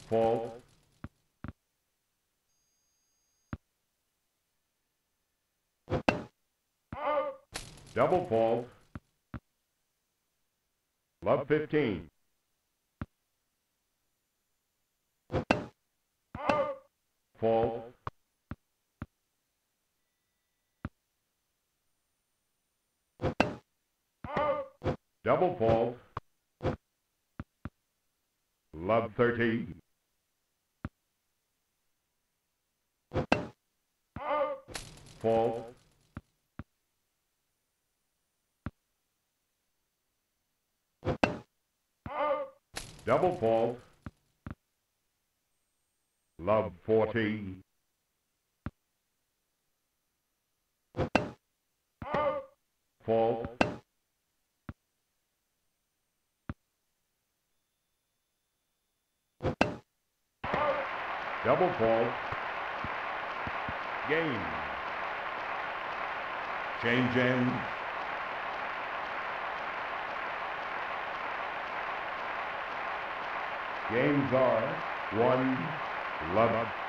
fault, double fault, love 15, fault, double fault, love 13, fault, double fault, love 14, fault, double fault, game, change end, games are 1, love